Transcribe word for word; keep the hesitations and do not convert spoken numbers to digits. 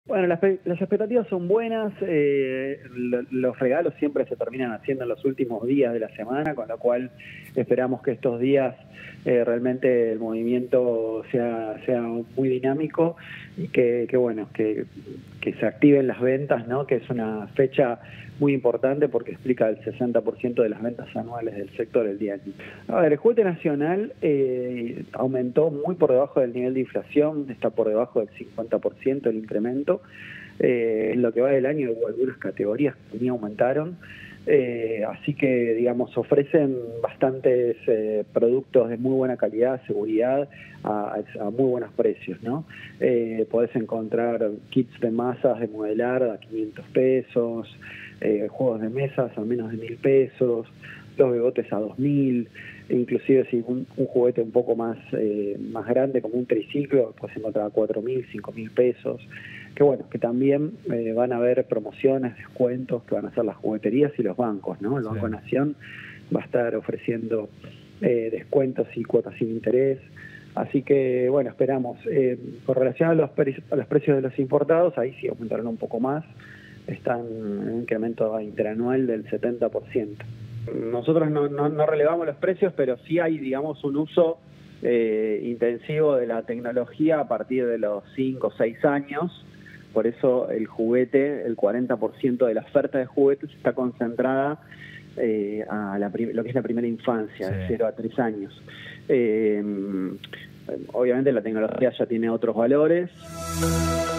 Bueno, las, las expectativas son buenas, eh, lo, los regalos siempre se terminan haciendo en los últimos días de la semana, con lo cual esperamos que estos días eh, realmente el movimiento sea, sea muy dinámico y que, que bueno, que, que se activen las ventas, ¿no? Que es una fecha muy importante porque explica el sesenta por ciento de las ventas anuales del sector el día. A ver, el juguete nacional eh, aumentó muy por debajo del nivel de inflación, está por debajo del cincuenta por ciento el incremento. Eh, en lo que va del año hubo algunas categorías que ni aumentaron, eh, así que digamos ofrecen bastantes eh, productos de muy buena calidad, seguridad, a, a muy buenos precios, ¿no? Eh, podés encontrar kits de masas de modelar a quinientos pesos, eh, juegos de mesas a menos de mil pesos, los bebotes a dos mil, inclusive si un, un juguete un poco más eh, más grande como un triciclo puedes encontrar a cuatro mil, cinco mil pesos, que bueno, que también eh, van a haber promociones, descuentos que van a hacer las jugueterías y los bancos, ¿no? El Banco Sí. Nación va a estar ofreciendo eh, descuentos y cuotas sin interés, así que bueno, esperamos. Eh, con relación a los, a los precios de los importados, ahí sí aumentaron un poco más, están en un incremento interanual del setenta por ciento. Nosotros no, no, no relevamos los precios, pero sí hay, digamos, un uso eh, intensivo de la tecnología a partir de los cinco o seis años. Por eso el juguete, el cuarenta por ciento de la oferta de juguetes está concentrada eh, a la lo que es la primera infancia, sí, de cero a tres años. Eh, obviamente la tecnología ya tiene otros valores.